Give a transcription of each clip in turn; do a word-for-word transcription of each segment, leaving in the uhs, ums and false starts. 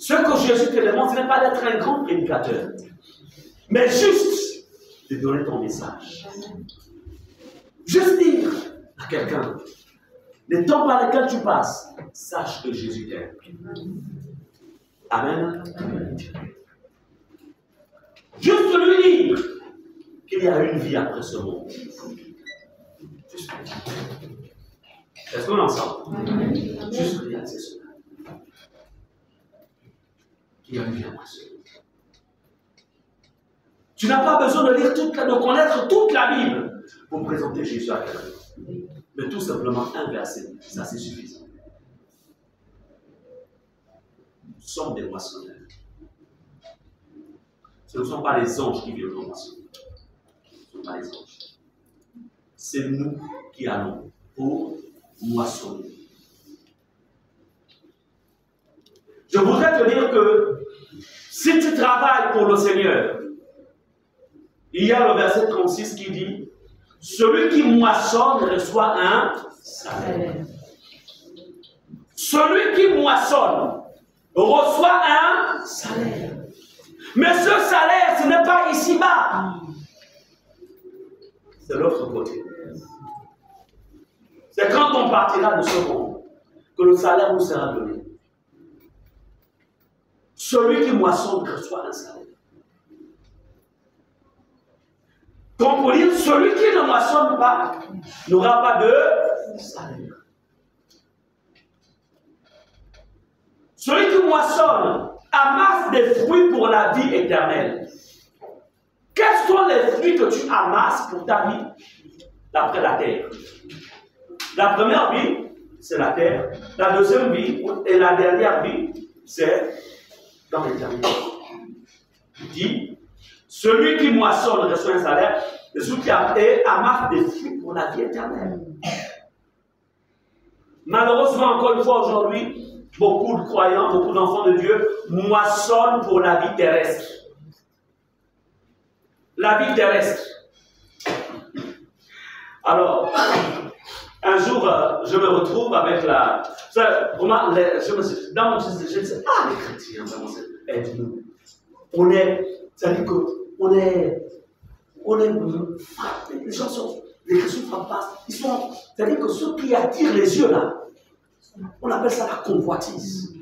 Ce que Jésus te demande, ce n'est pas d'être un grand prédicateur, mais juste de donner ton message. Juste dire à quelqu'un, les temps par lesquels tu passes, sache que Jésus t'aime. Amen. Amen. Juste lui dire qu'il y a une vie après ce monde. Juste. Est-ce qu'on est ensemble? Juste réaliser cela. Il y a une vie après ce monde. Tu n'as pas besoin de lire toute la, de connaître toute la Bible pour présenter Jésus à quelqu'un. Mais tout simplement un verset, ça c'est suffisant. Nous sommes des moissonneurs. Ce ne sont pas les anges qui viennent nous moissonner. Ce ne sont pas les anges. C'est nous qui allons pour moissonner. Je voudrais te dire que si tu travailles pour le Seigneur, il y a le verset trente-six qui dit « Celui qui moissonne reçoit un salaire. » Celui qui moissonne reçoit un salaire. Mais ce salaire, ce n'est pas ici-bas. C'est l'autre côté. C'est quand on partira de ce monde que le salaire nous sera donné. Celui qui moissonne reçoit un salaire. Donc pour dire, celui qui ne moissonne pas n'aura pas de salaire. Celui qui moissonne amasse des fruits pour la vie éternelle. Quels sont les fruits que tu amasses pour ta vie d'après la terre? La première vie, c'est la terre. La deuxième vie et la dernière vie, c'est dans l'éternité. Il dit, celui qui moissonne reçoit un salaire, et celui qui amasse des fruits pour la vie éternelle. Malheureusement, encore une fois aujourd'hui, beaucoup de croyants, beaucoup d'enfants de Dieu moissonnent pour la vie terrestre. La vie terrestre. Alors, un jour, euh, je me retrouve avec la... Ça, vraiment, les, je me suis... Dans mon je, je dis, ah, les chrétiens, vraiment, aide-nous. On est... C'est-à-dire qu'on est... On est... Les gens sont... Les chrétiens ne frappent pas. Ils sont... C'est-à-dire que ceux qui attirent les yeux, là, on appelle ça la convoitise.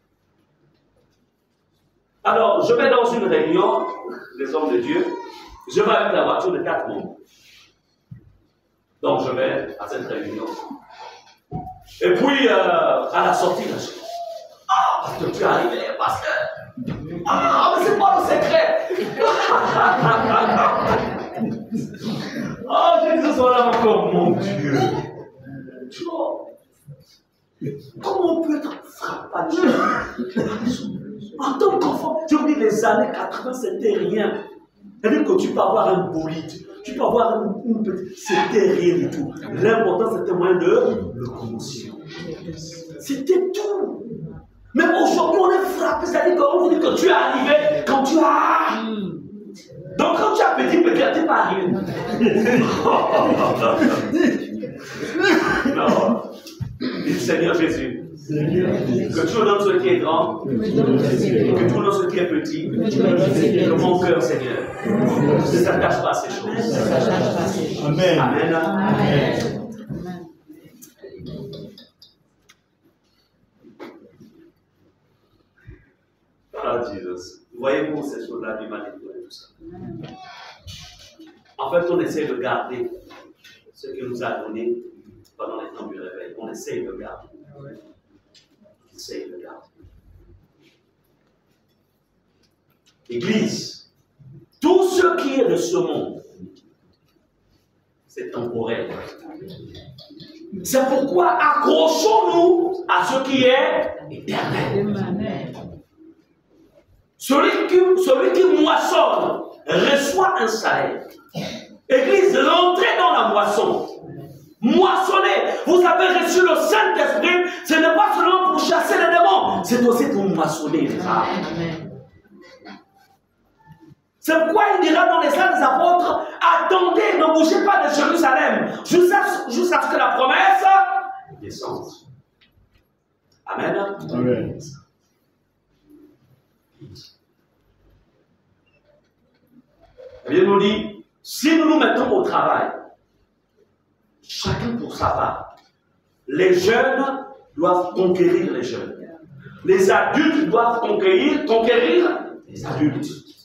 Alors, je vais dans une réunion, les hommes de Dieu, je vais avec la voiture de quatre membres. Donc, je vais à cette réunion. Et puis, euh, à la sortie, là, je dis, ah, parce que tu es arrivé, parce que... Ah, mais c'est pas le secret. Oh, j'ai dit ce soir-là encore, mon Dieu. Tu vois, comment on peut être frappé? En tant qu'enfant, je me dis, les années quatre-vingts, c'était rien. C'est-à-dire que tu peux avoir un bolide, tu peux avoir une, une petite... C'était rien du tout. L'important, c'était moins de locomotion. C'était tout. Mais aujourd'hui, on est frappé. C'est-à-dire qu'on vous dit que tu es arrivé quand tu as... Donc, quand tu as petit, peut-être tu n'es pas arrivé. Non. Dis Seigneur Jésus. Que tu nous donnes ce qui est grand, que tu nous donnes ce qui est petit, que mon cœur, Seigneur, ne s'attache pas à ces choses. Amen. Amen. Amen. Ah, Jésus. Voyez-vous ces choses-là du manipulé et tout ça. En fait, on essaie de garder ce qu'il nous a donné pendant les temps du réveil. On essaie de garder. On essaie de garder. Église, tout ce qui est de ce monde, c'est temporel. C'est pourquoi accrochons-nous à ce qui est éternel. Celui qui, celui qui moissonne reçoit un salaire. Église, rentrez dans la moisson. Moissonnez. Vous avez reçu le Saint-Esprit. Ce n'est pas seulement pour chasser les démons, c'est aussi pour moissonner les âmes. C'est pourquoi il dira dans les Actes des Apôtres, attendez, ne bougez pas de Jérusalem, jusqu'à jusqu'à ce que la promesse descende. Amen. Amen. La Bible nous dit, si nous nous mettons au travail, chacun pour sa part, les jeunes doivent conquérir les jeunes. Les adultes doivent conquérir, conquérir les adultes.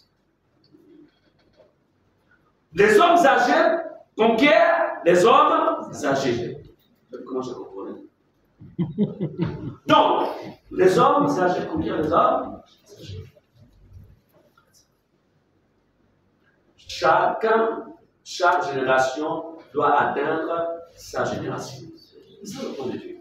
Les hommes âgés conquièrent les hommes âgés. Comment je comprends? Donc, les hommes âgés conquièrent les hommes âgés. Chacun, chaque génération doit atteindre sa génération. C'est ça le point de Dieu.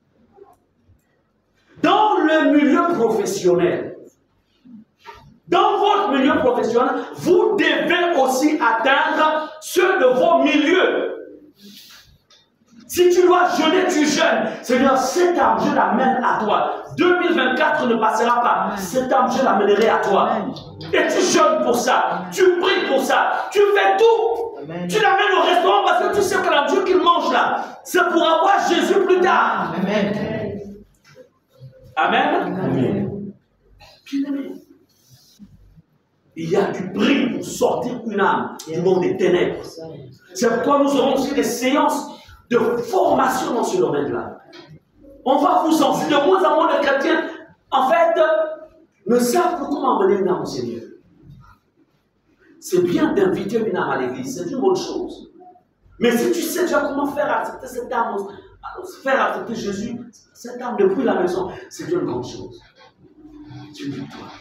Dans le milieu professionnel, dans votre milieu professionnel, vous devez aussi atteindre ceux de vos milieux. Si tu dois jeûner, tu jeûnes. Seigneur, cette âme, je l'amène à toi. deux mille vingt-quatre ne passera pas. Cette âme, je l'amènerai à toi. Et tu jeûnes pour ça. Tu pries pour ça. Tu fais tout. Amen. Tu l'amènes au restaurant parce que tu sais que la Dieu qu'il mange là, c'est pour avoir Jésus plus tard. Amen. Amen. Amen. Bien-aimé, il y a du prix pour sortir une âme du monde des ténèbres. C'est pourquoi nous aurons aussi des séances de formation dans ce domaine-là. On va vous enseigner. De moins en moins de chrétiens, en fait, ne savent pas comment amener une âme au Seigneur. C'est bien d'inviter une âme à l'église, c'est une bonne chose. Mais si tu sais déjà comment faire accepter cette âme, faire accepter Jésus, cette âme depuis la maison, c'est une grande chose. C'est une victoire.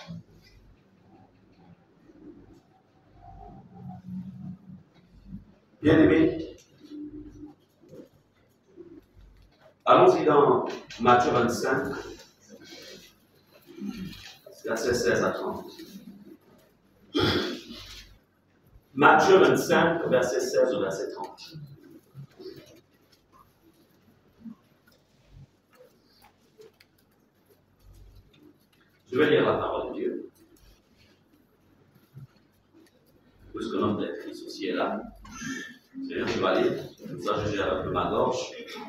Bien-aimé, allons-y dans Matthieu vingt-cinq, versets seize à trente. Matthieu vingt-cinq, verset seize au verset trente. Je vais lire la parole de Dieu. Puisque l'homme de Christ aussi est là. Seigneur, je vais aller. Comme ça, je gère un peu ma gorge.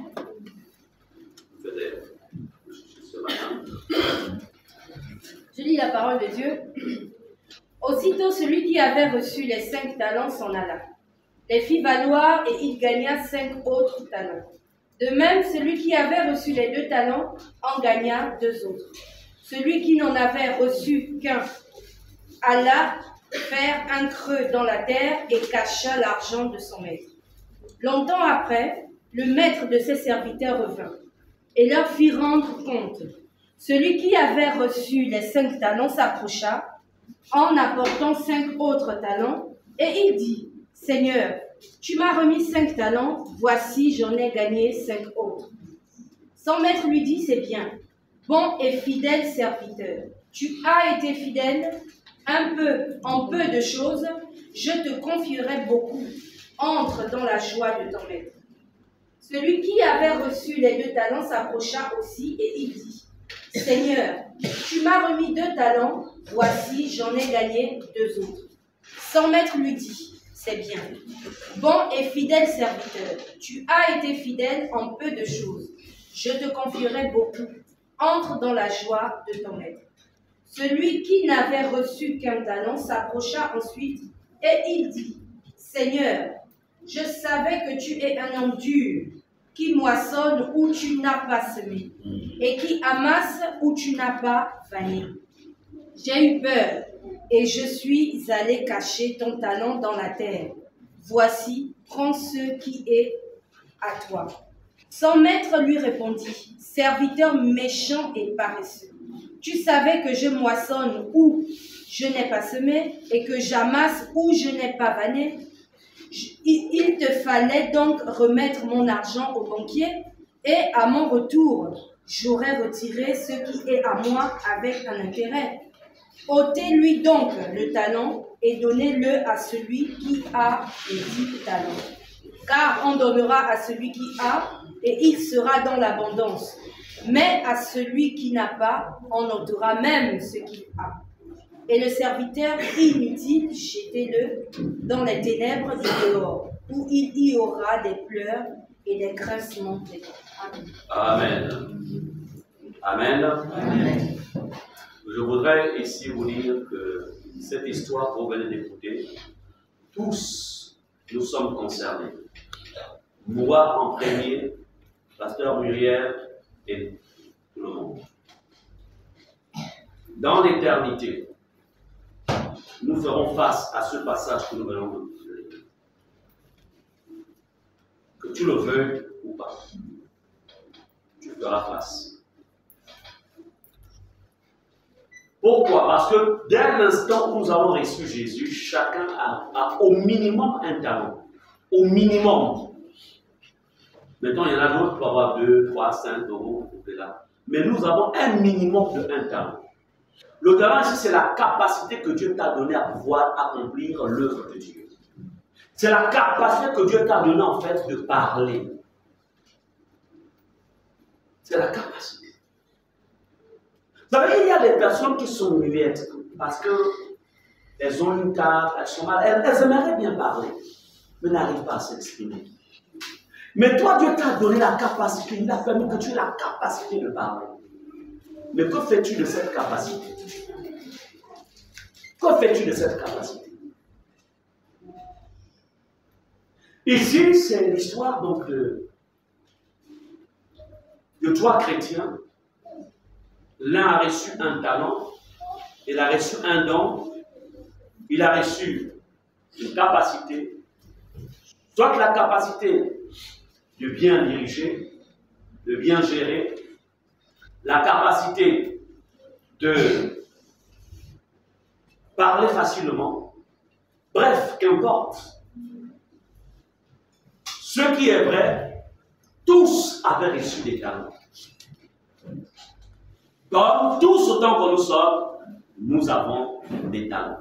Je vais ce matin. Je lis la parole de Dieu. Aussitôt, celui qui avait reçu les cinq talents s'en alla, les fit valoir et il gagna cinq autres talents. De même, celui qui avait reçu les deux talents en gagna deux autres. Celui qui n'en avait reçu qu'un alla faire un creux dans la terre et cacha l'argent de son maître. Longtemps après, le maître de ses serviteurs revint et leur fit rendre compte. Celui qui avait reçu les cinq talents s'approcha en apportant cinq autres talents, et il dit, « Seigneur, tu m'as remis cinq talents, voici j'en ai gagné cinq autres. » Son maître lui dit, « C'est bien, bon et fidèle serviteur, tu as été fidèle un peu en peu de choses, je te confierai beaucoup, entre dans la joie de ton maître. » Celui qui avait reçu les deux talents s'approcha aussi, et il dit, « Seigneur, tu m'as remis deux talents, voici, j'en ai gagné deux autres. » Son maître lui dit, « C'est bien, bon et fidèle serviteur, tu as été fidèle en peu de choses, je te confierai beaucoup, entre dans la joie de ton maître. » Celui qui n'avait reçu qu'un talent s'approcha ensuite, et il dit, « Seigneur, je savais que tu es un homme dur, qui moissonne où tu n'as pas semé, et qui amasse où tu n'as pas vanné. J'ai eu peur, et je suis allé cacher ton talent dans la terre. Voici, prends ce qui est à toi. » Son maître lui répondit, « Serviteur méchant et paresseux, tu savais que je moissonne où je n'ai pas semé, et que j'amasse où je n'ai pas vanné. Il te fallait donc remettre mon argent au banquier, et à mon retour, j'aurais retiré ce qui est à moi avec un intérêt. Ôtez-lui donc le talent et donnez-le à celui qui a les dix talents. Car on donnera à celui qui a, et il sera dans l'abondance. Mais à celui qui n'a pas, on ôtera même ce qu'il a. Et le serviteur inutile, jetez-le dans les ténèbres du dehors, où il y aura des pleurs et des grincements de dents. Amen. Amen. Amen. Amen. Je voudrais ici vous dire que cette histoire que vous venez d'écouter, tous nous sommes concernés. Moi en premier, Pasteur Muriel et tout le monde. Dans l'éternité, nous ferons face à ce passage que nous venons de lire. Que tu le veuilles ou pas, tu feras face. Pourquoi? Parce que dès l'instant où nous avons reçu Jésus, chacun a, a au minimum un talent. Au minimum. Maintenant, il y en a d'autres qui peuvent avoir deux, trois, cinq euros. Mais nous avons un minimum de un talent. Le talent ici, c'est la capacité que Dieu t'a donnée à pouvoir accomplir l'œuvre de Dieu. C'est la capacité que Dieu t'a donnée en fait de parler. C'est la capacité. Vous savez, il y a des personnes qui sont muettes parce qu'elles ont une table, elles sont mal, elles, elles aimeraient bien parler, mais n'arrivent pas à s'exprimer. Mais toi, Dieu t'a donné la capacité, il a permis que tu aies la capacité de parler. Mais que fais-tu de cette capacité? Que fais-tu de cette capacité? Ici, c'est l'histoire donc de, de trois chrétiens. L'un a reçu un talent, il a reçu un don, il a reçu une capacité, soit la capacité de bien diriger, de bien gérer, la capacité de parler facilement, bref, qu'importe. Ce qui est vrai, tous avaient reçu des talents. Comme tous autant que nous sommes, nous avons des talents.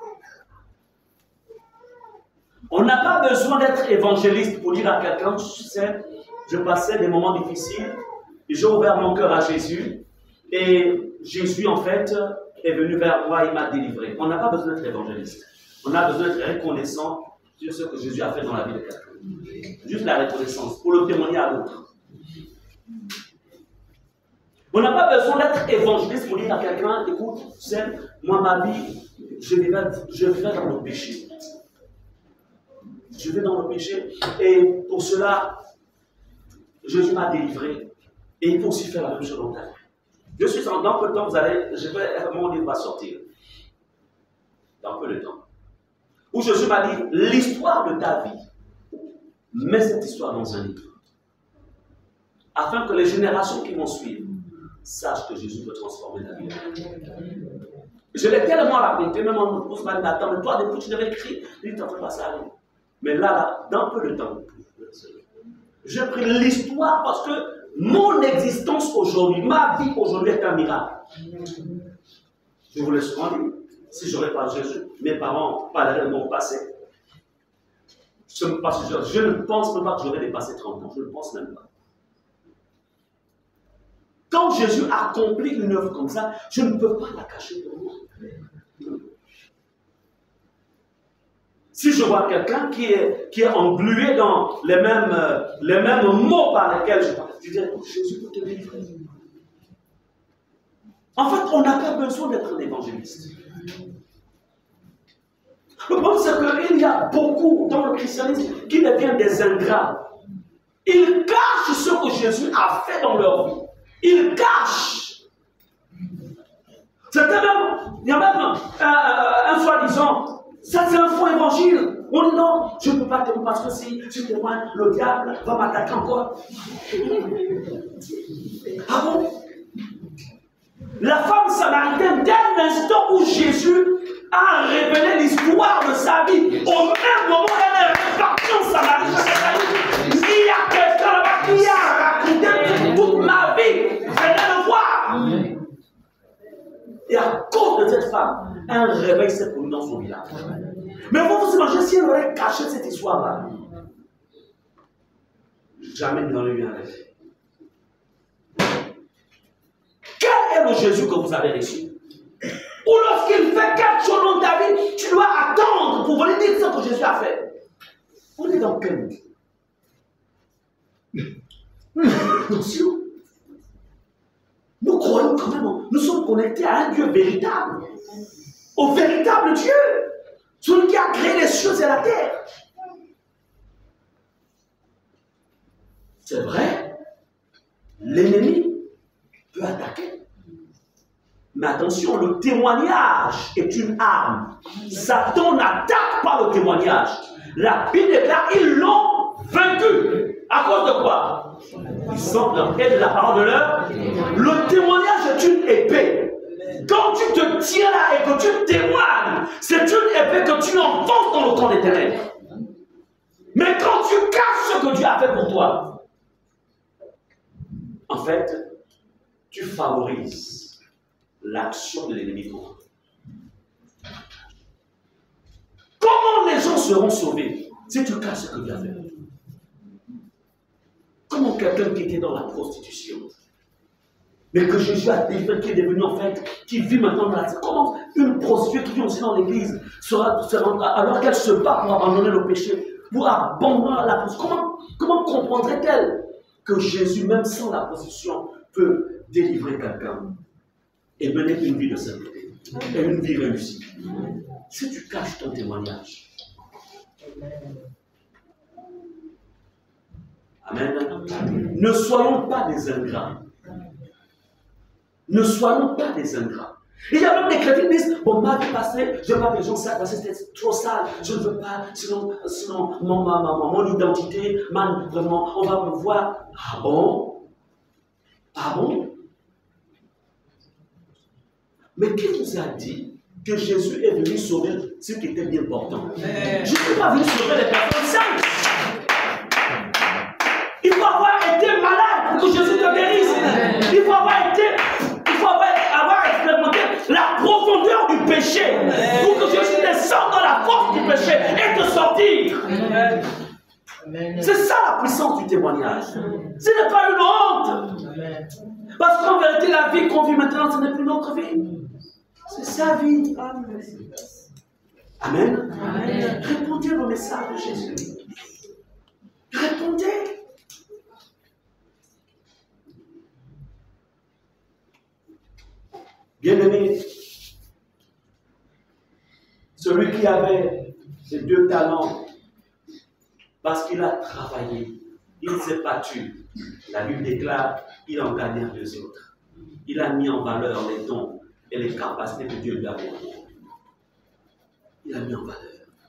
On n'a pas besoin d'être évangéliste pour dire à quelqu'un, tu sais, je passais des moments difficiles, j'ai ouvert mon cœur à Jésus, et Jésus, en fait, est venu vers moi, il m'a délivré. On n'a pas besoin d'être évangéliste. On a besoin d'être reconnaissant sur ce que Jésus a fait dans la vie de quelqu'un. Juste la reconnaissance, pour le témoigner à l'autre. On n'a pas besoin d'être évangéliste pour dire à quelqu'un, écoute, tu sais, moi, ma vie, je vivais, je vivais dans le péché. Je vais dans le péché, et pour cela, Jésus m'a délivré. Et il peut aussi faire la même chose dans ta vie. Je suis en dans peu de temps, vous allez, je vais, mon livre va sortir. Dans peu de temps. Où Jésus m'a dit, l'histoire de ta vie, mets cette histoire dans un livre. Afin que les générations qui vont suivre sachent que Jésus peut transformer ta vie. Je l'ai tellement raconté, même en me posant ma attends, mais toi, depuis que tu devais écrire, il ne t'en fait pas ça. Mais là, là, dans peu de temps, j'ai pris l'histoire parce que mon existence aujourd'hui, ma vie aujourd'hui est un miracle. Je vous laisse souvent dire, si je n'aurais pas Jésus, mes parents parleraient de mon passé. Je ne pense même pas que j'aurais dépassé trente ans, je ne pense même pas. Quand Jésus accomplit une œuvre comme ça, je ne peux pas la cacher de moi. Si je vois quelqu'un qui est, qui est englué dans les mêmes, euh, les mêmes mots par lesquels je parle, je dis, Jésus peut te délivrer. En fait, on n'a pas besoin d'être un évangéliste. Le problème, c'est qu'il y a beaucoup dans le christianisme qui deviennent des ingrats. Ils cachent ce que Jésus a fait dans leur vie. Ils cachent. C'était même, il y a même un, un, un soi-disant, ça c'est un faux évangile. On dit non, je ne peux pas témoigner parce que si je témoigne, le diable va m'attaquer encore. Ah bon? La femme samaritaine, dès l'instant où Jésus a révélé l'histoire de sa vie, au même moment où elle est répartie en Samarie, il y a quelqu'un là-bas qui a raconté toute ma vie. Venez le voir. Et à cause de cette femme, un réveil s'est produit dans son village. Mais vous vous imaginez si elle aurait caché cette histoire-là. Jamais il n'aurait eu un réveil. Quel est le Jésus que vous avez reçu? Ou lorsqu'il fait quelque chose dans ta vie, tu dois attendre pour venir dire ce que Jésus a fait. On est dans quel monde? Attention. Nous croyons quand même, nous sommes connectés à un Dieu véritable, au véritable Dieu, celui qui a créé les cieux et la terre. C'est vrai, l'ennemi peut attaquer. Mais attention, le témoignage est une arme. Satan n'attaque pas le témoignage. La Bible déclare, ils l'ont vaincu. À cause de quoi? Ils sont dans de la parole de l'heure. Le témoignage est une épée. Quand tu te tiens là et que tu témoignes, c'est une épée que tu enfonces dans le camp des ténèbres. Mais quand tu caches ce que Dieu a fait pour toi, en fait, tu favorises l'action de l'ennemi pour toi. Comment les gens seront sauvés si tu caches ce que Dieu a fait? Comment quelqu'un qui était dans la prostitution, mais que Jésus a défait, qui est devenu en fait, qui vit maintenant dans la... Comment une prostituée qui vit aussi dans l'église sera, sera, alors qu'elle se bat pour abandonner le péché, pour abandonner la prostitution, comment, comment comprendrait-elle que Jésus, même sans la prostitution, peut délivrer quelqu'un et mener une vie de sainteté et une vie réussie? Si tu caches ton témoignage. Amen. Amen. Ne soyons pas des ingrats. Ne soyons pas des ingrats. Il y a même des chrétiens qui disent, bon, ma vie passée, je ne veux pas que les gens savent parce que c'était trop sale, je ne veux pas, sinon, sinon mon, ma, ma, mon identité, man, vraiment, on va me voir. Ah bon? Ah bon? Mais qui nous a dit que Jésus est venu sauver ce qui était bien portant? Je ne suis pas venu sauver les personnes saintes. Il faut avoir été malade pour que Jésus te guérisse. Il faut avoir été, il faut avoir, avoir expérimenté la profondeur du péché pour que Jésus descende dans la force du péché et te sortir. C'est ça la puissance du témoignage. Ce n'est pas une honte. Parce qu'en vérité, la vie qu'on vit maintenant, ce n'est plus notre vie. C'est sa vie. Amen. Amen. Répondez au message de Jésus. Répondez. Bien-aimé, celui qui avait ces deux talents, parce qu'il a travaillé, il s'est battu. La Bible déclare qu'il en gagna deux autres. Il a mis en valeur les dons et les capacités que Dieu lui a données. Il a mis en valeur.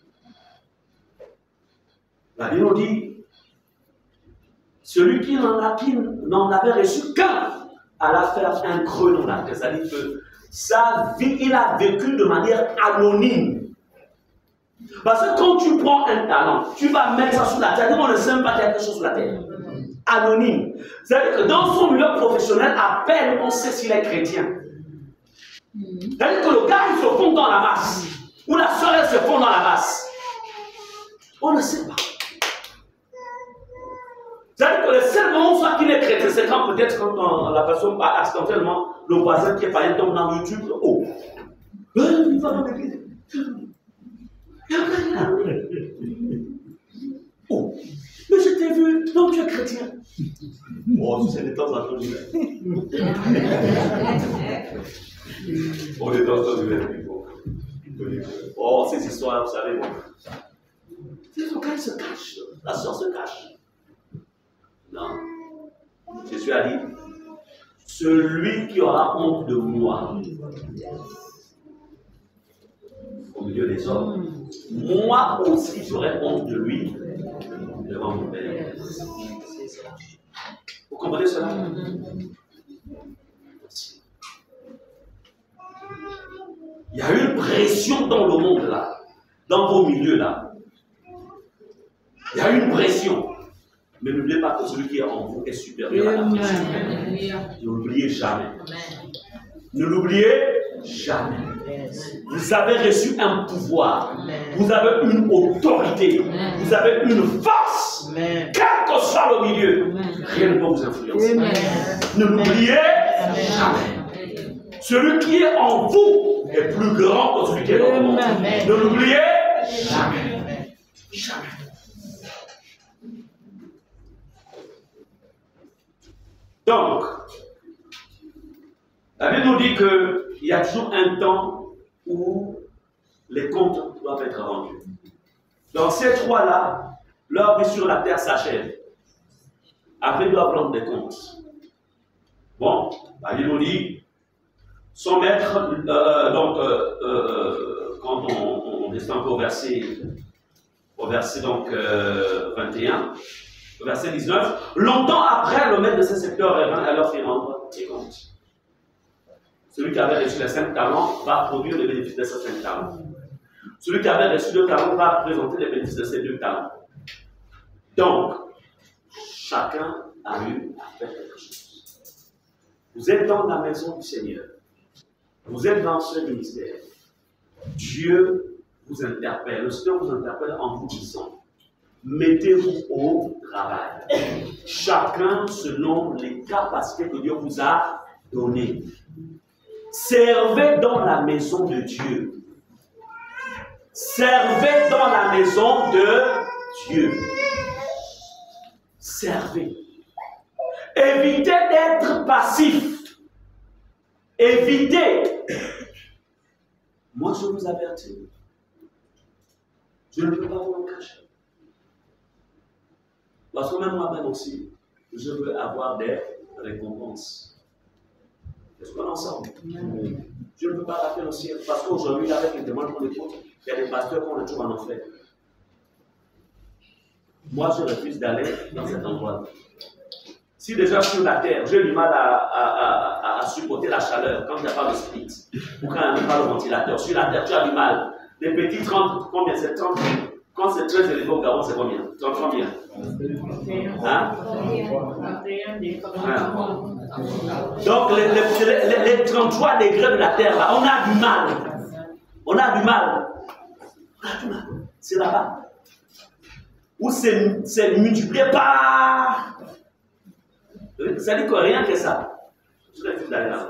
La Bible nous dit, celui qui n'en avait reçu qu'un, alla faire un creux dans la terre. C'est-à-dire que sa vie, il a vécu de manière anonyme. Parce que quand tu prends un talent, tu vas mettre ça sur la terre. On ne sait même pas qu'il y a quelque chose sur la terre. Anonyme. C'est-à-dire que dans son milieu professionnel, à peine on sait s'il est chrétien. C'est-à-dire que le gars, il se fond dans la masse. Ou la soeur, elle se fond dans la masse. On ne sait pas. C'est-à-dire que le seul moment où soit qu'il est chrétien, c'est quand peut-être quand on, la personne parle accidentellement, le voisin qui est païen tombe dans YouTube. Oh, euh, il va dans l'église. Oh, mais je t'ai vu, donc tu es chrétien. Oh, c'est les temps à ton hiver. On est dans ton hiver. Oh, ces histoires, vous savez. Le gars, il se cache. La soeur se cache. Non. Jésus a dit, celui qui aura honte de moi au milieu des hommes, moi aussi j'aurai honte de lui devant mon Père. Vous comprenez cela? Il y a une pression dans le monde là, dans vos milieux là. Il y a une pression. Mais n'oubliez pas que celui qui est en vous est supérieur à la pression. Ne l'oubliez jamais. Ne l'oubliez jamais. Vous avez reçu un pouvoir. Vous avez une autorité. Vous avez une force. Quel que soit le milieu, rien ne peut vous influencer. Ne l'oubliez jamais. Celui qui est en vous est plus grand que celui qui est dans le monde. Ne l'oubliez jamais. Jamais. Donc, La Bible nous dit qu'il y a toujours un temps où les comptes doivent être rendus. Dans ces trois-là, leur vie sur la terre s'achève. Après, ils doivent rendre des comptes. Bon, la Bible nous dit, son maître, euh, donc, euh, euh, quand on, on descend au verset, au verset donc, euh, vingt et un, au verset dix-neuf, longtemps après, le maître de ce secteur revint à leur faire rendre des comptes. Celui qui avait reçu les cinq talents va produire les bénéfices de ces cinq talents. Celui qui avait reçu deux talents va présenter les bénéfices de ces deux talents. Donc, chacun a eu à faire quelque chose. Vous êtes dans la maison du Seigneur. Vous êtes dans ce ministère. Dieu vous interpelle. Le Seigneur vous interpelle en vous disant, mettez-vous au travail. Chacun selon les capacités que Dieu vous a données. Servez dans la maison de Dieu. Servez dans la maison de Dieu. Servez. Évitez d'être passif. Évitez. Moi, je vous avertis. Je ne peux pas vous en cacher. Parce que même moi-même aussi, je veux avoir des récompenses. Est-ce qu'on est ensemble? Je ne peux pas rater le ciel. Parce qu'aujourd'hui, avec les demandes qu'on écoute, il y a des pasteurs qu'on est toujours en enfer. Moi, je refuse d'aller dans cet endroit. Si déjà sur la terre, j'ai du mal à, à, à, à supporter la chaleur quand il n'y a pas de split, ou quand il n'y a pas de ventilateur, sur la terre, tu as du mal. Les petits trente, combien c'est trente? Quand c'est très élevé au Gabon, c'est combien? trente combien? Hein? Donc, les, les, les, les trente-trois degrés de la terre, là, on a du mal. On a du mal. On a du mal. C'est là-bas. Où c'est multiplié par. Ça dit que rien que ça. Je refuse d'aller là.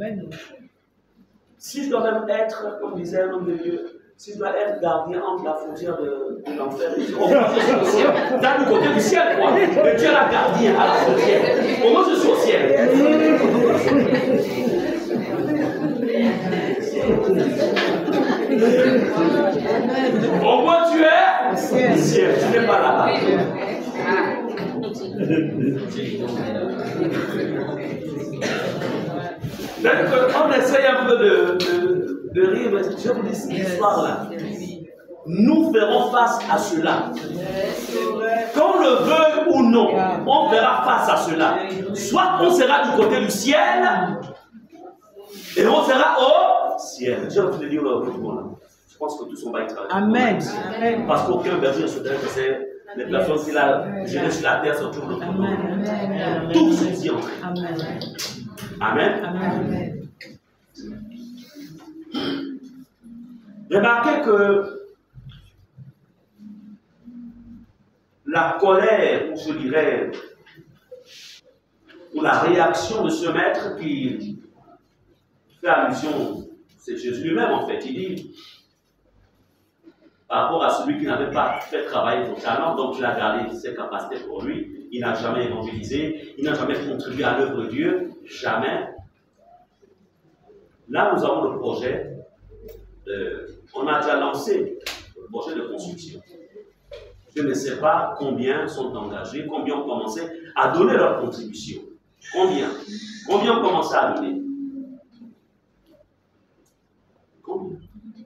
Si je dois même être, comme disait un homme de Dieu, si je dois être gardien entre la frontière de, de l'enfer et au moins je suis au ciel. T'as du côté du ciel, quoi. Mais Dieu est la gardien à la frontière. Au moins je suis au ciel. Au moins tu es au ciel. Tu n'es pas là-bas. Donc, on essaye un peu de, de, de rire, mais je vous dis cette histoire-là. Nous ferons face à cela. Qu'on le veuille ou non, on fera face à cela. Soit on sera du côté du ciel, et on sera au ciel. Je vais vous le dire le mot là. Je pense que tous on va y travailler. Amen. Parce qu'aucun berger ne se dirait que c'est les personnes qui la gérées sur la terre sont toujours notre nom. Tous sont y entrés. Amen. Amen. Amen. Remarquez que la colère, ou je dirais, ou la réaction de ce maître qui fait allusion, c'est Jésus lui-même en fait, il dit, par rapport à celui qui n'avait pas fait travailler son talent, donc il a gardé ses capacités pour lui, il n'a jamais évangélisé, il n'a jamais contribué à l'œuvre de Dieu, jamais. Là, nous avons le projet, euh, on a déjà lancé le projet de construction. Je ne sais pas combien sont engagés, combien ont commencé à donner leur contribution. Combien? Combien ont commencé à donner? Combien?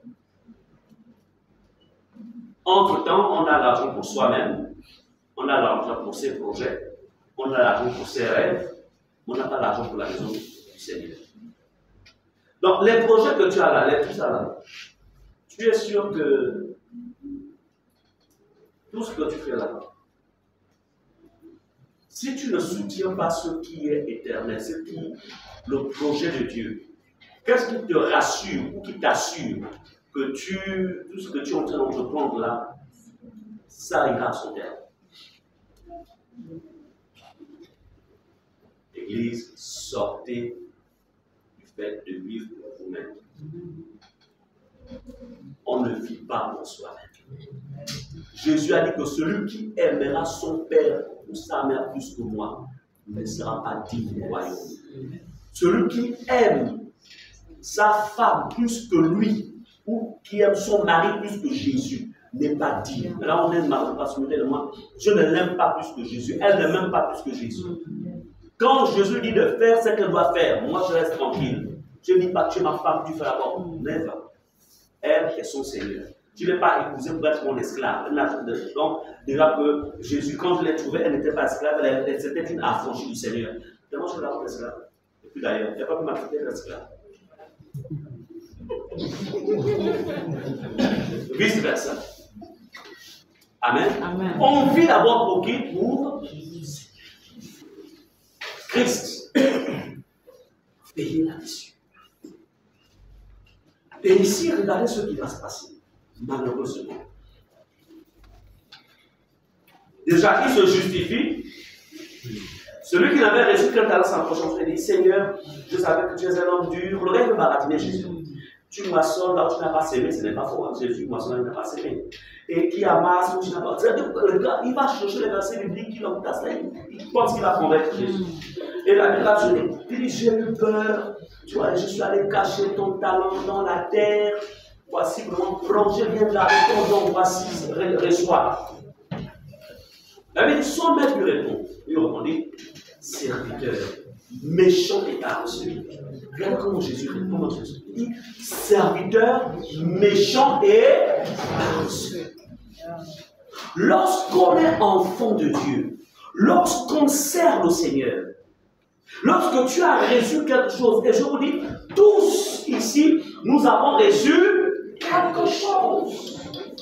Entre-temps, on a l'argent pour soi-même, on a l'argent pour ses projets, on a l'argent pour ses rêves, mais on n'a pas l'argent pour la maison du Seigneur. Donc, les projets que tu as là, les, tout ça là, tu es sûr que tout ce que tu fais là, si tu ne soutiens pas ce qui est éternel, ce qui est le projet de Dieu, qu'est-ce qui te rassure ou qui t'assure que tu, tout ce que tu es en train d'entreprendre là, ça ira à son terme? Église, sortez du fait de vivre pour vous-même. On ne vit pas pour soi-même. Jésus a dit que celui qui aimera son père ou sa mère plus que moi ne sera pas digne du royaume. Celui qui aime sa femme plus que lui, ou qui aime son mari plus que Jésus, n'est pas digne. Là, on aime ma parce que moi, je ne l'aime pas plus que Jésus, elle ne m'aime pas plus que Jésus. Quand Jésus dit de faire ce qu'elle doit faire, moi je reste tranquille. Je ne dis pas que tu es ma femme, tu fais la bonne. Never. Elle est son Seigneur. Tu ne l'as pas épousée pour être mon esclave. Donc, déjà que Jésus, quand je l'ai trouvée, elle n'était pas esclave, elle, elle, c'était une affranchie du Seigneur. Tellement je l'ai esclave. Et puis d'ailleurs, il n'y a pas pu m'accepter l'esclave. Vice versa. Amen. Amen. On vit d'abord pour qui? Pour Christ. Veillez là-dessus. Et ici, regardez ce qui va se passer. Malheureusement. Déjà, il se justifie. Celui qui n'avait reçu qu'un talent s'approchant, il dit, Seigneur, je savais que tu es un homme dur. Le gars veut baratiner Jésus. Tu moissonnes là où tu n'as pas semé, ce n'est pas faux. Hein? Jésus moissonne là où tu n'as pas semé. Et qui amasse où tu n'as pas. Le gars, il va chercher les versets bibliques qui l'entassent là. Il pense qu'il va convaincre Jésus. Et la Bible, il dit, j'ai eu peur. Tu vois, je suis allé cacher ton talent dans la terre. Voici vraiment, prends, je viens de la ton don, voici, reçois. La Bible, son maître lui répond. Il répondit, serviteur, méchant et paresseux. Regarde comment Jésus répond. Il dit, serviteur, méchant et paresseux. Lorsqu'on est enfant de Dieu, lorsqu'on sert le Seigneur, lorsque tu as reçu quelque chose, et je vous dis, tous ici, nous avons reçu quelque chose.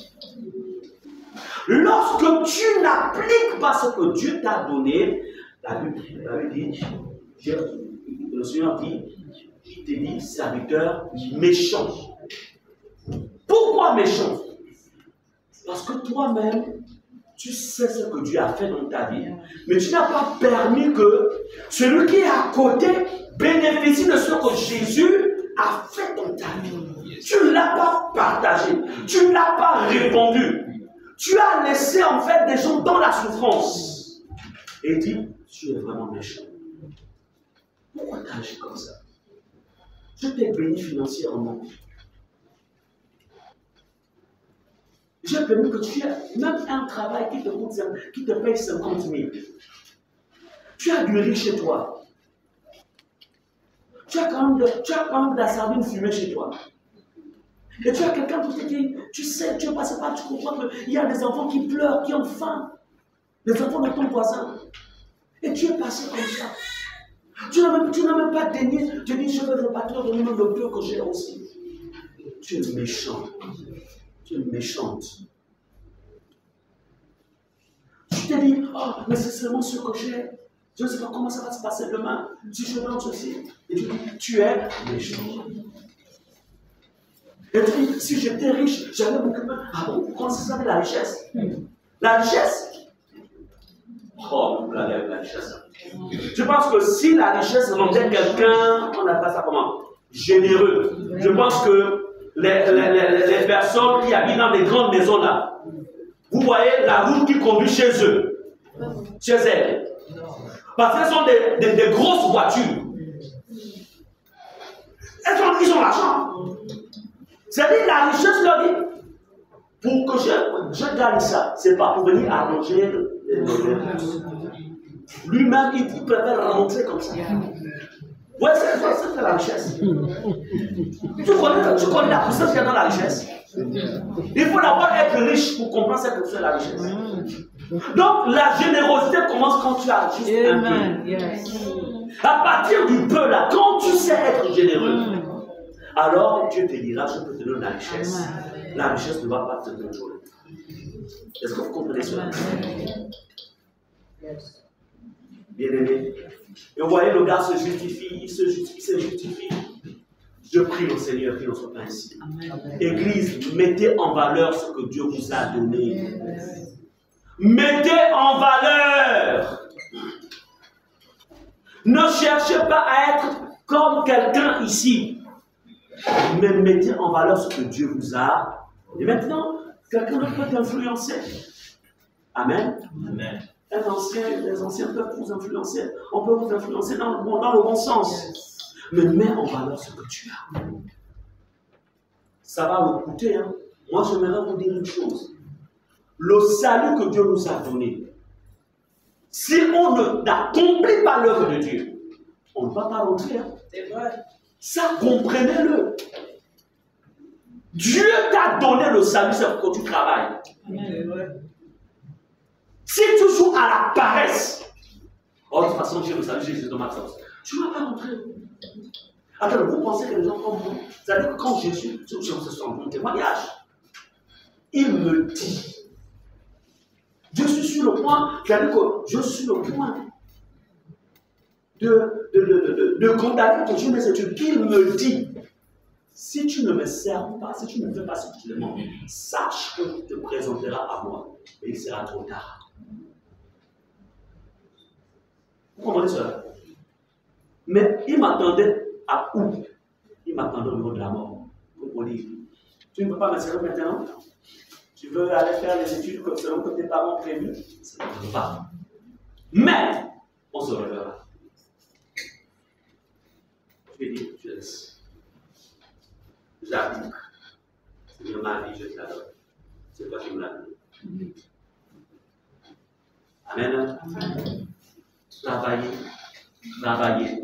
Lorsque tu n'appliques pas ce que Dieu t'a donné, la Bible, la Bible dit, le Seigneur dit, il te dit, serviteur méchant. Pourquoi méchant? Parce que toi-même, tu sais ce que Dieu a fait dans ta vie, mais tu n'as pas permis que celui qui est à côté bénéficie de ce que Jésus a fait dans ta vie. Tu ne l'as pas partagé, tu ne l'as pas répandu. Tu as laissé en fait des gens dans la souffrance. Et dit, tu es vraiment méchant. Pourquoi tu as agi comme ça? Je t'ai béni financièrement. J'ai permis que tu aies même un travail qui te coûte, qui te paye cinquante mille. Tu as du riz chez toi. Tu as quand même de, tu as quand même de la sardine fumée chez toi. Et tu as quelqu'un qui te dit, tu sais, tu es passé par, tu comprends qu'il y a des enfants qui pleurent, qui ont faim. Les enfants de ton voisin. Et tu es passé comme ça. Tu n'as même, même pas daigné, tu dis, je veux repartir de même le peu que j'ai aussi. Tu es méchant. Tu es méchante. Tu te dis, oh, mais c'est seulement ce que j'ai. Je ne sais pas comment ça va se passer demain. Si je donne ceci. Et tu dis, tu es méchant. Et tu dis, si j'étais riche, j'allais m'occuper. Ah bon, comment ça s'appelle la richesse? La richesse? Oh, la, la, la richesse. Je pense que si la richesse rendait quelqu'un, on appelle ça comment? Généreux. Je pense que les, les, les, les personnes qui habitent dans des grandes maisons là, vous voyez la route qui conduit chez eux, chez elles. Parce qu'elles sont des, des, des grosses voitures. Elles ont, ils ont l'argent. C'est-à-dire la richesse leur dit, pour que je, je gagne ça, c'est pas pour venir arranger les choses. Lui-même, il, il préfère rentrer comme ça. Ouais, c'est la richesse. Tu connais, tu connais la puissance qu'il y a dans la richesse. Il faut d'abord être riche pour comprendre ce que c'est la richesse. Donc, la générosité commence quand tu as juste un peu. À partir du peu là, quand tu sais être généreux, alors Dieu te dira, je peux te donner la richesse. La richesse ne va pas te contrôler. Est-ce que vous comprenez cela? Bien aimé. Et vous voyez, le gars se justifie, il se justifie, il se justifie. Je prie au Seigneur qu'il ne soit pas ainsi. Église, mettez en valeur ce que Dieu vous a donné. Mettez en valeur. Ne cherchez pas à être comme quelqu'un ici. Mais mettez en valeur ce que Dieu vous a. Et maintenant, quelqu'un d'autre peut t'influencer. Amen. Amen. Un ancien, les anciens peuvent vous influencer. On peut vous influencer dans le bon, dans le bon sens. mais mets en valeur ce que tu as. Ça va vous coûter, hein. Moi, j'aimerais vous dire une chose. Le salut que Dieu nous a donné, si on n'accomplit pas l'œuvre de Dieu, on ne va pas rentrer. Hein. C'est vrai. Ça, comprenez-le. Dieu t'a donné le salut, c'est pour que tu travailles. C'est vrai. Si tu joues à la paresse, oh, de toute façon, j'ai le salut, j'ai Jésus dans ma sens. Tu ne vas pas rentrer. Attends, vous pensez que les gens comme moi, vous savez que quand Jésus, je me suis en mon témoignage, il me dit, je suis sur le point, c'est-à-dire que je suis sur le point de, de, de, de, de condamner ton Dieu, mais c'est Dieu qui me dit, si tu ne me sers pas, si tu ne fais pas ce que tu demandes, sache que tu te présenteras à moi, et il sera trop tard. Vous comprenez cela? Mais il m'attendait à où? Il m'attendait au niveau de la mort. Pour dire, tu ne peux pas me servir maintenant? Tu veux aller faire les études comme selon que tes parents ont prévu? Ça ne peut pas. Mais, on se reverra. Je vais dire, je laisse. J'applique. C'est de ma vie, je te la donne. C'est toi qui me l'as donné. Amen. Amen. Travaillez. Travaillez.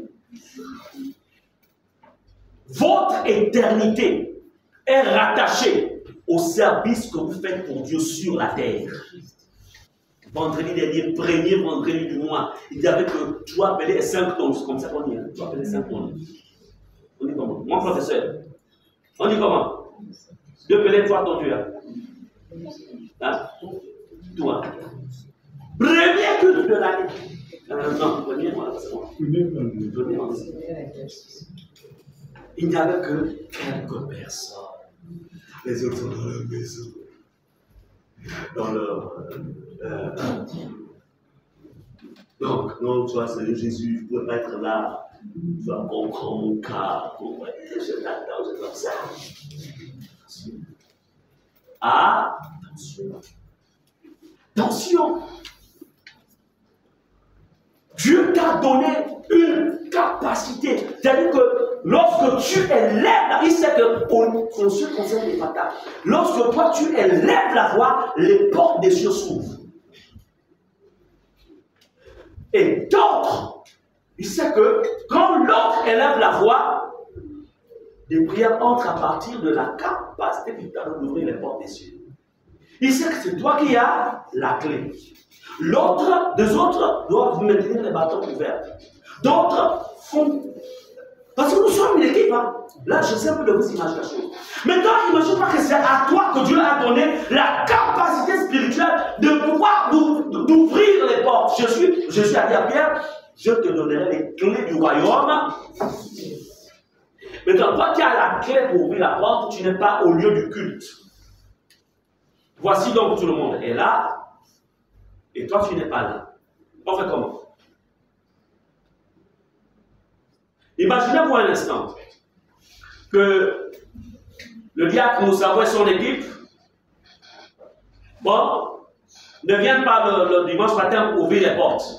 Votre éternité est rattachée au service que vous faites pour Dieu sur la terre. Vendredi dernier, premier vendredi du mois, il y avait que tu dois appeler cinq tonnes. C'est comme ça qu'on dit. Hein? Tu dois appeler cinq tonnes. On dit comment? Mon professeur. On dit comment? Deux pelés, trois tonnes, tu as. Hein? Toi. Premier culte de l'année. Euh, non, premier mois, c'est bon. Premier mois. Il n'y avait que quelques personnes. Les autres sont dans leur maison. Dans leur. Euh, donc, non, toi, c'est Jésus, je ne pouvais pas être là. Tu vas comprendre mon cas. Je t'attends, je t'attends ça. Ah, attention. Attention. Dieu t'a donné une capacité. C'est-à-dire que lorsque tu élèves, il sait que pour ce qui concerne les patates, lorsque toi tu élèves la voix, les portes des cieux s'ouvrent. Et d'autres, il sait que quand l'autre élève la voix, des prières entrent à partir de la capacité que tu as d'ouvrir les portes des cieux. Il sait que c'est toi qui as la clé. L'autre, deux autres doivent maintenir les bâtons ouverts. D'autres font. Parce que nous sommes une équipe. Hein. Là, je sais un peu de vous imaginer la chose. Maintenant, imagine pas que c'est à toi que Dieu a donné la capacité spirituelle de pouvoir d'ouvrir les portes. Je suis, je suis allé à Pierre, je te donnerai les clés du royaume. Maintenant, toi qui as la clé pour ouvrir la porte, tu n'es pas au lieu du culte. Voici donc tout le monde est là. Et toi, tu n'es pas là. On fait comment? Imaginez-vous un instant que le diacre Moussawa et son équipe, bon, ne viennent pas le, le dimanche matin pour ouvrir les portes.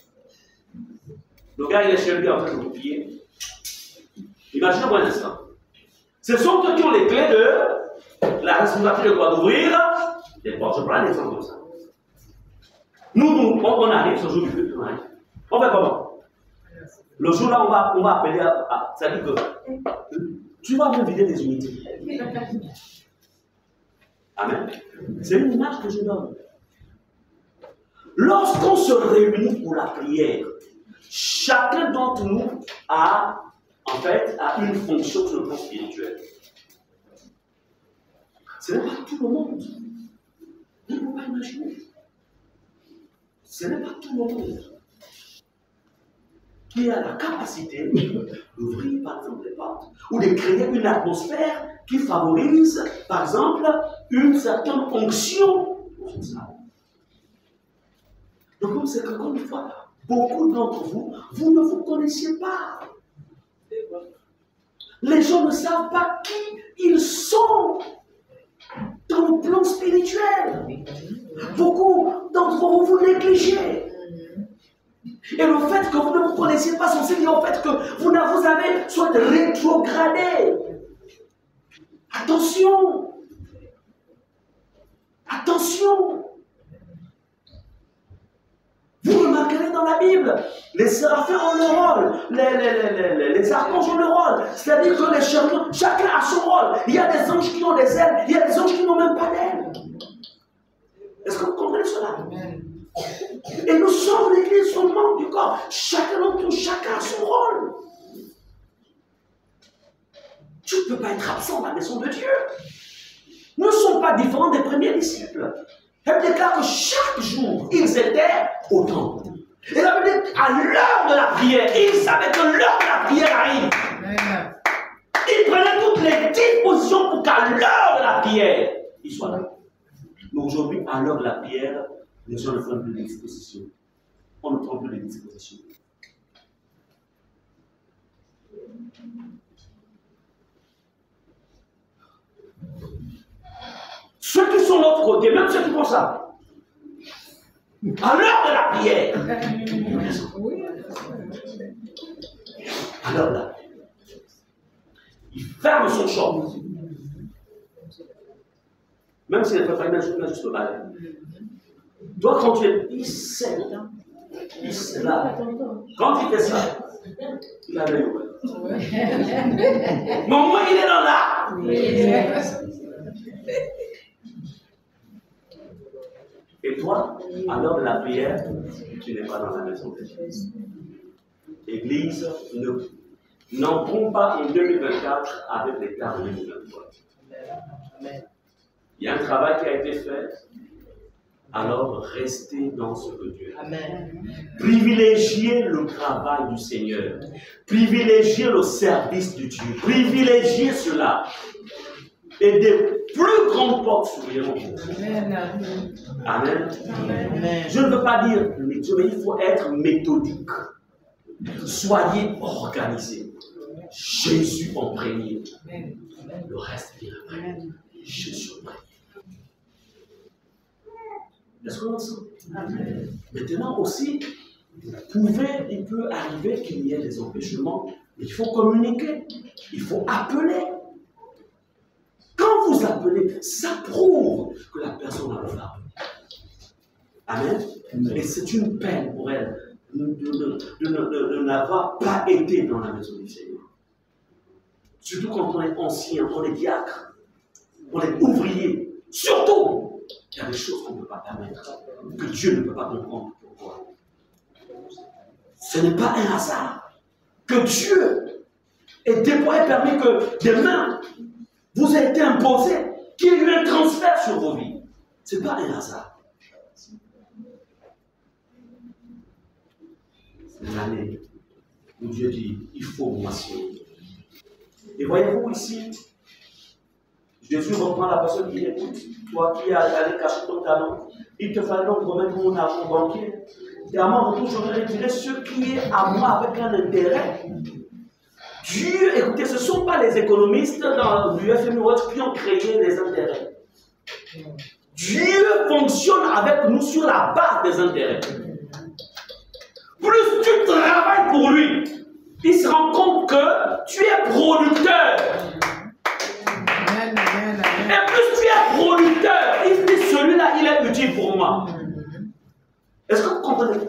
Le gars, il est chez lui en train de copier. Imaginez-vous un instant. Ce sont eux qui ont les clés de la responsabilité de quoi d'ouvrir les portes. Je prends un exemple comme ça. Nous, nous, on arrive ce jour du culte, on fait comment? Le jour-là, on va, on va appeler à. à C'est-à-dire que tu vas me vider des unités. Amen. C'est une image que je donne. Lorsqu'on se réunit pour la prière, chacun d'entre nous a, en fait, a une fonction sur le plan spirituel. Ce n'est pas tout le monde. Vous ne pouvez pas imaginer. Ce n'est pas tout le monde qui a la capacité d'ouvrir, par exemple, les portes ou de créer une atmosphère qui favorise, par exemple, une certaine onction. Donc, c'est qu'encore une fois, beaucoup d'entre vous, vous ne vous connaissiez pas. Les gens ne savent pas qui ils sont dans le plan spirituel. Beaucoup d'entre vous, vous négligez. Et le fait que vous ne vous connaissiez pas, c'est dire en fait que vous avez Attention. Attention. Vous remarquerez dans la Bible, les séraphins ont leur rôle, les, les, les, les, les archanges ont leur rôle. C'est-à-dire que les chérubins, chacun a son rôle. Il y a des anges qui ont des ailes, il y a des anges qui n'ont même pas d'ailes. Est-ce que vous comprenez cela? Et nous sommes l'Église, nous sommes membres du corps. Chacun d'entre nous, chacun a son rôle. Tu ne peux pas être absent dans la maison de Dieu. Nous ne sommes pas différents des premiers disciples. Elle déclare que chaque jour, ils étaient au temple. Et ça veut dire qu'à l'heure de la prière, ils savaient que l'heure de la prière arrive. Ils prenaient toutes les dispositions pour qu'à l'heure de la prière, ils soient là. Mais aujourd'hui, à l'heure de la prière, les gens ne font plus de dispositions. On ne prend plus de dispositions. Ceux qui sont de l'autre côté, même ceux qui font ça, à l'heure de la prière, à l'heure de la prière, il ferme son champ. Même s'il ne fait pas une juste mal. Toi, quand tu es, il sait, il sait là. Quand il fait ça, il a l'œil ouvert. Mais au moins, il est dans là. Et toi, à l'heure de la prière, tu n'es pas dans la maison de Dieu. L'Église n'entrons pas en deux mille vingt-quatre avec l'état de deux mille vingt-trois. Il y a un travail qui a été fait, alors restez dans ce que Dieu a. Amen. Privilégiez le travail du Seigneur. Privilégiez le service de Dieu. Privilégiez cela. Et des plus grandes portes s'ouvriront. Amen. Amen. Amen. Je ne veux pas dire, mais il faut être méthodique. Soyez organisés. Jésus en premier. Le reste vient après. Jésus en premier. Est-ce qu'on ensemble? Maintenant aussi, vous pouvez, il peut arriver qu'il y ait des empêchements. Il faut communiquer. Il faut appeler. Quand vous appelez, ça prouve que la personne a le fardeau. Amen. Et c'est une peine pour elle de, de, de, de, de, de n'avoir pas été dans la maison du Seigneur. Surtout quand on est ancien, on est diacre, on est ouvrier. Surtout, il y a des choses qu'on ne peut pas permettre, que Dieu ne peut pas comprendre pourquoi. Ce n'est pas un hasard que Dieu ait déployé, permis que des mains vous a été imposé, qu'il y ait eu un transfert sur vos vies. Ce n'est pas un hasard. C'est l'année où Dieu dit, il faut moissonner. Et voyez-vous ici, Jésus reprend la personne qui écoute, toi qui as allé cacher ton talent, il te fallait donc remettre mon argent banquier. Et à mon retour, je vais retirer ce qui est à moi avec un intérêt. Dieu, écoutez, ce ne sont pas les économistes dans du F M I qui ont créé les intérêts. Dieu fonctionne avec nous sur la base des intérêts. Plus tu travailles pour lui, il se rend compte que tu es producteur. Et plus tu es producteur, il dit celui-là, il est utile pour moi. Est-ce que vous comprenez?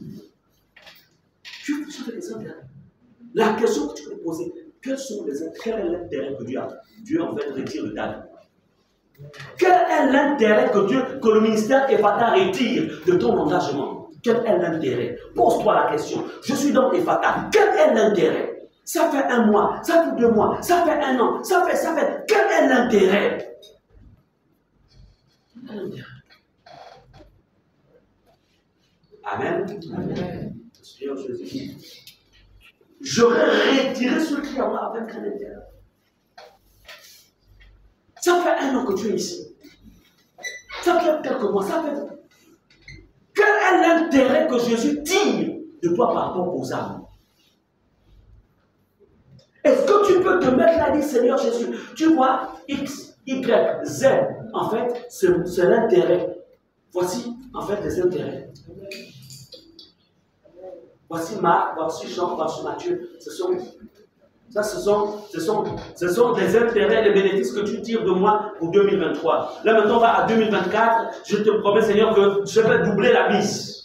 Dieu fonctionne avec les intérêts. La question que tu peux te poser, quels sont les intérêts, quel est l'intérêt que Dieu a? Dieu en fait retire de ta vie. Quel est l'intérêt que Dieu, que le ministère Ephata retire de ton engagement? Quel est l'intérêt? Pose-toi la question. Je suis dans Ephata. Quel est l'intérêt? Ça fait un mois, ça fait deux mois, ça fait un an, ça fait, ça fait. Quel est l'intérêt? Amen. Amen. Seigneur Jésus. J'aurais retiré ce qui en a avec un intérêt. Ça fait un an que tu es ici. Ça fait quelques mois. Ça fait... Quel est l'intérêt que Jésus tire de toi par rapport aux âmes? Est-ce que tu peux te mettre là et dire, Seigneur Jésus, tu vois, X, Y, Z, en fait, c'est l'intérêt. Voici, en fait, les intérêts. Voici Marc, voici Jean, voici Matthieu. Ce sont Ça, ce sont, ce, sont, ce sont des intérêts, des bénéfices que tu tires de moi pour deux mille vingt-trois. Là, maintenant, on va à deux mille vingt-quatre. Je te promets, Seigneur, que je vais doubler la mise.